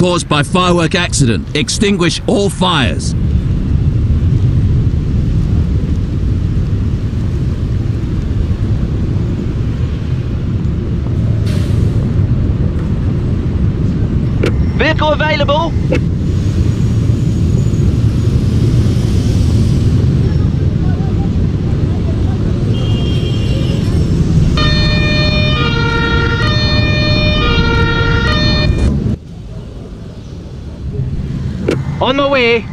caused by firework accident. Extinguish all fires. Vehicle available. On my way.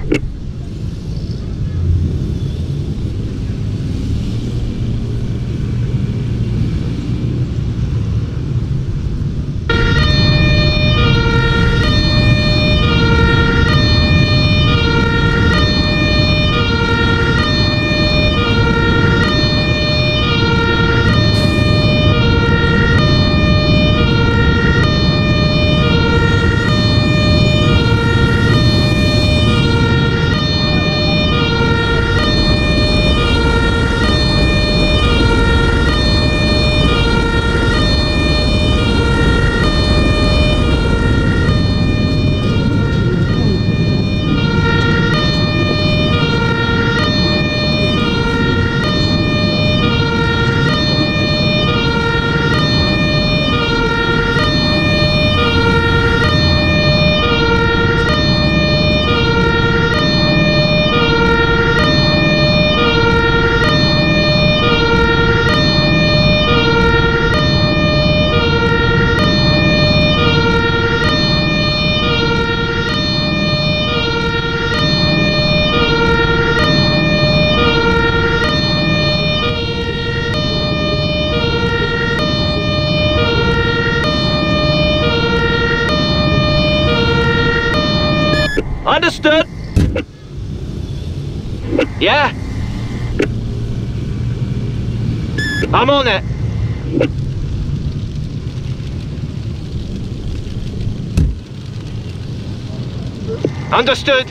Understood. Yeah. I'm on it. Understood.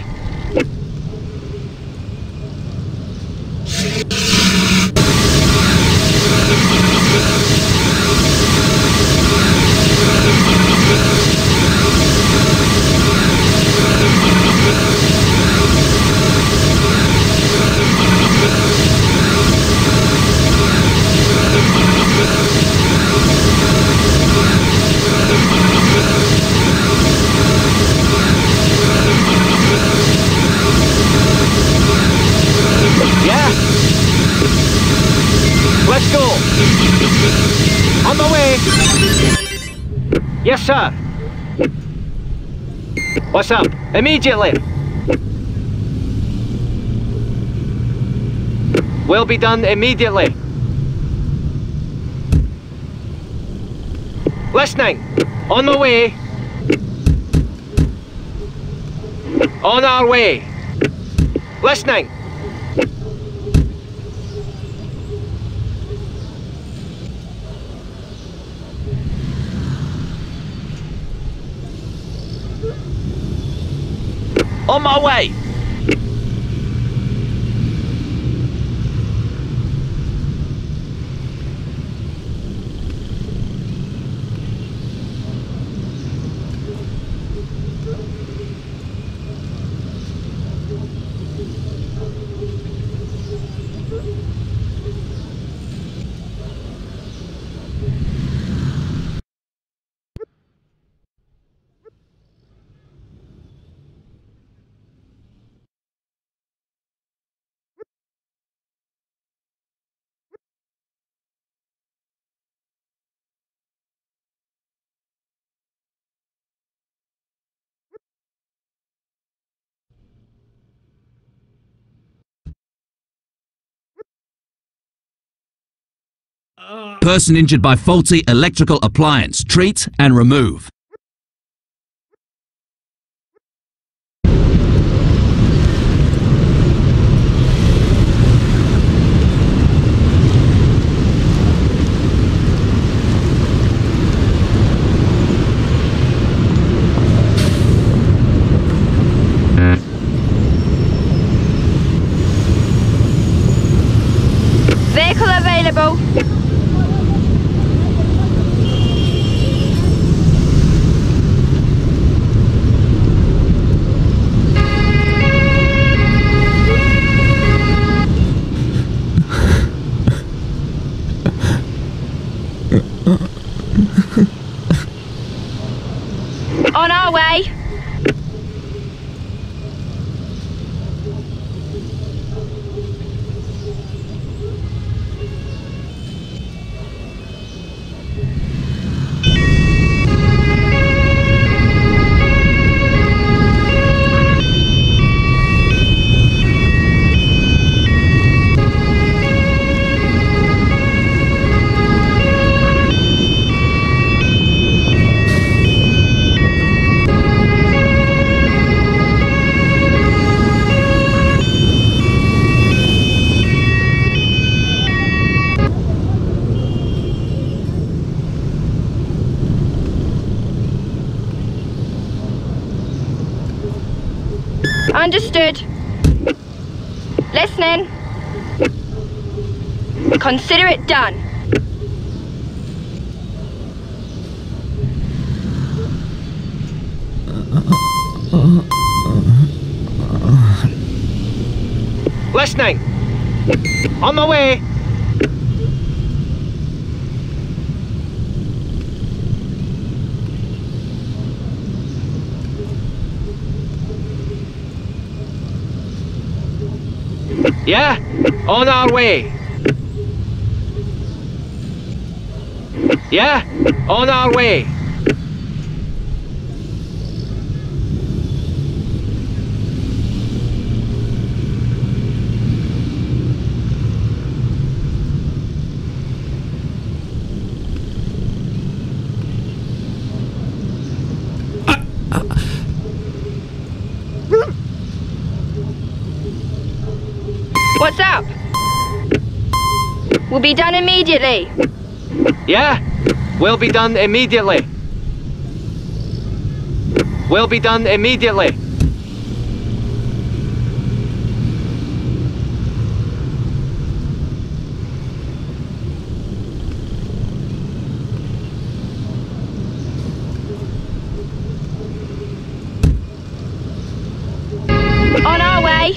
Yeah. Let's go. On the way. Yes, sir. What's up? Immediately. Will be done immediately. Listening. On the way. On our way. Listening. On my way. Person injured by faulty electrical appliance. Treat and remove. Vehicle available. Understood. Listening. Consider it done. Listening. On my way. Yeah, on our way. Yeah, on our way. What's up? Will be done immediately. Yeah, will be done immediately. Will be done immediately. On our way.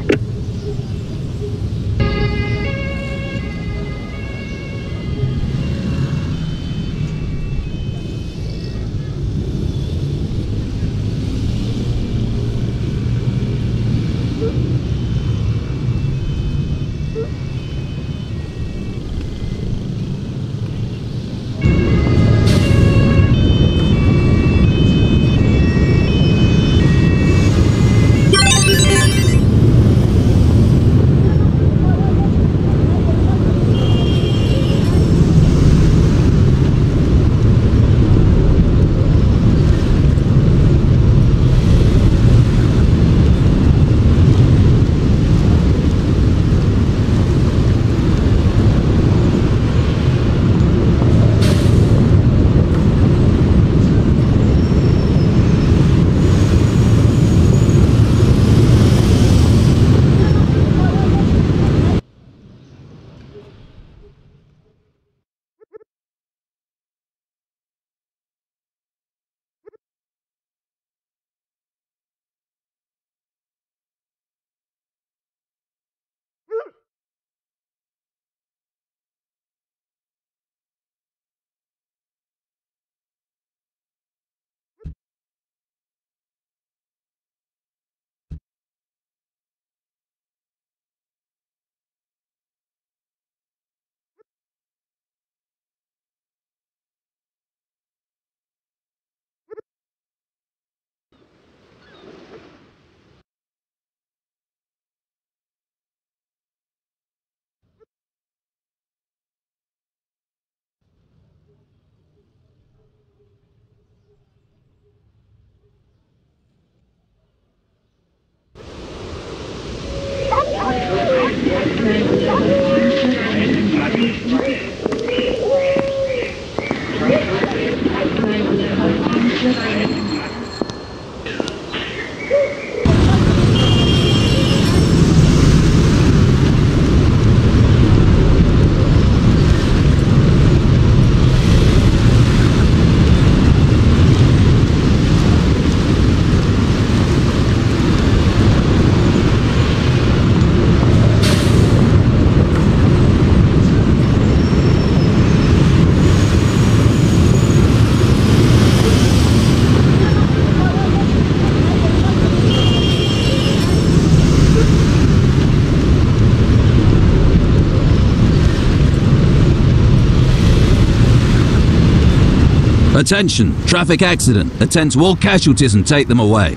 Attention, traffic accident. Attend to all casualties and take them away.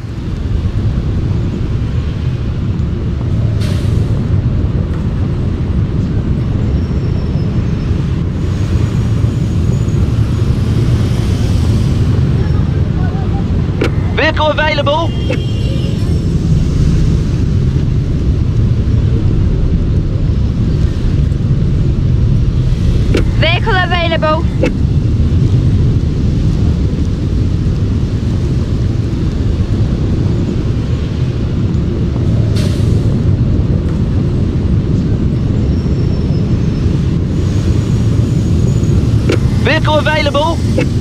Vehicle available. Vehicle available. Vehicle available.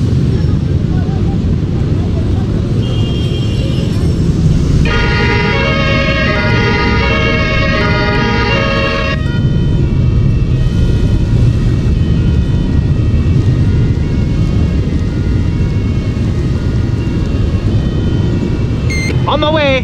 On my way.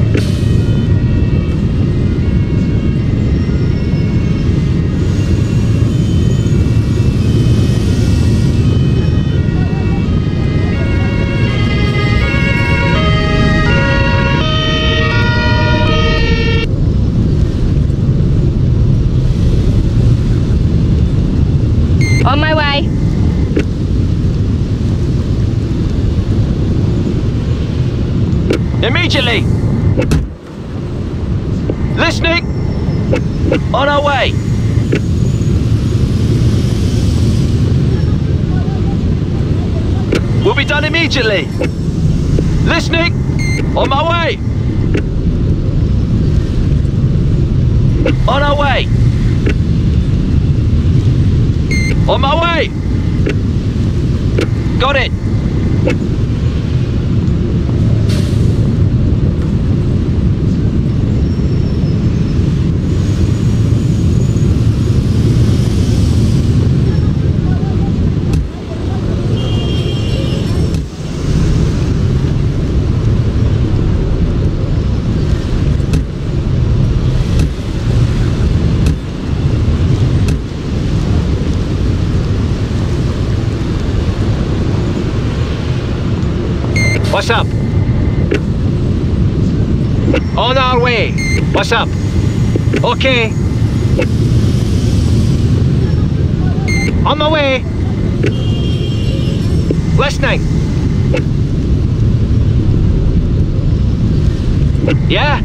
On my way. Immediately. Listening. On our way. Will be done immediately. Listening. On my way. On our way. On my way. Got it. What's up? On our way. What's up? Okay. On my way. Listening. Yeah?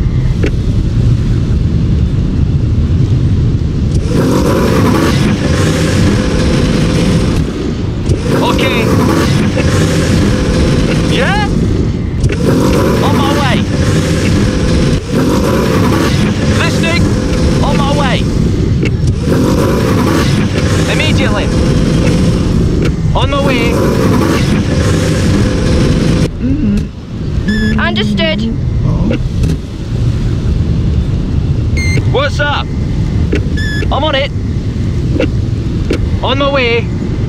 Okay. Yeah? On my way. Listening? On my way. Immediately. On my way. Understood. What's up? I'm on it. On my way.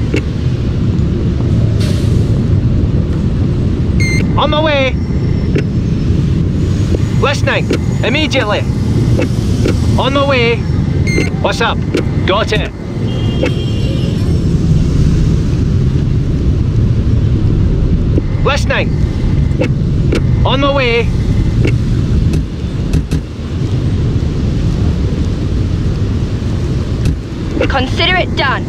On my way. Listening. Immediately. On my way. What's up? Got it. Listening. On my way. Consider it done.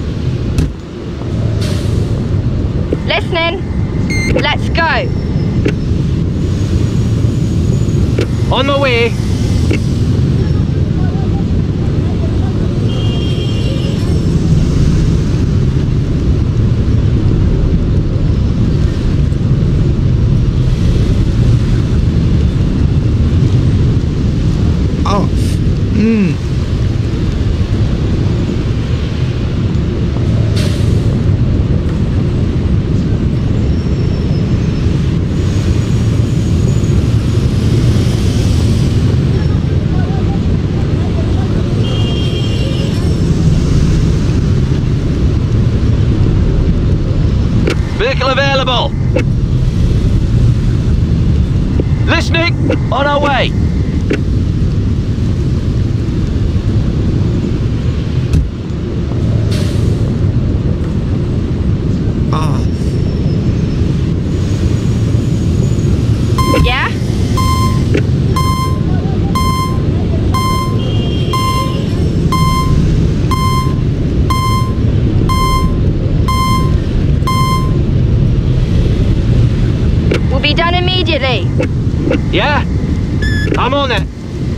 Listening. Let's go. On my way. Oh. Vehicle available. Listening. On our way. Yeah? Will be done immediately. Yeah? I'm on it.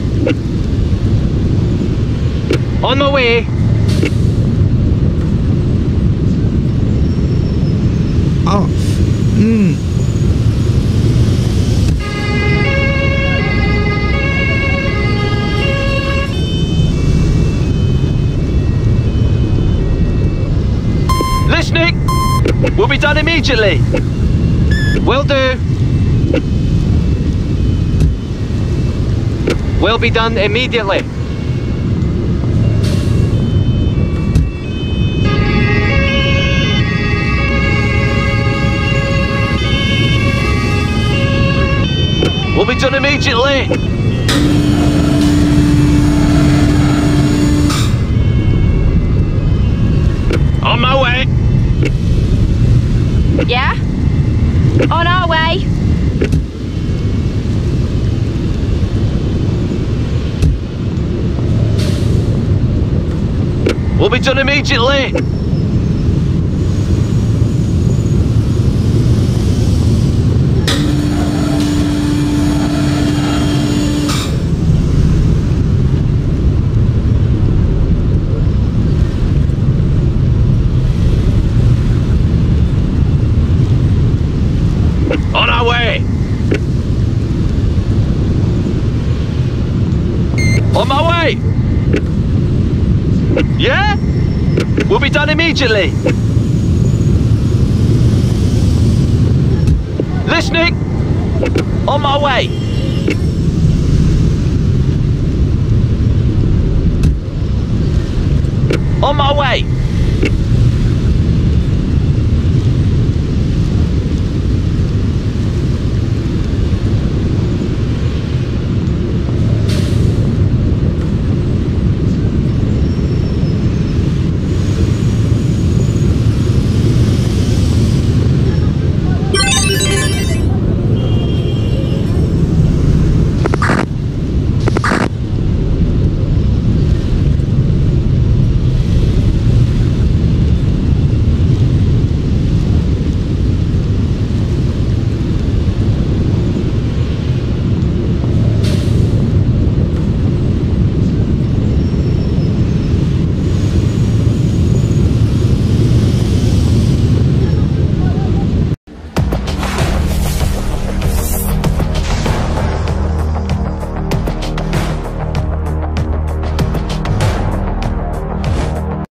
On my way. Oh. be done immediately. Will do. Will be done immediately. Will be done immediately. On my way. Yeah? On our way. Will be done immediately. On our way! On my way! Yeah? Will be done immediately. Listening! On my way!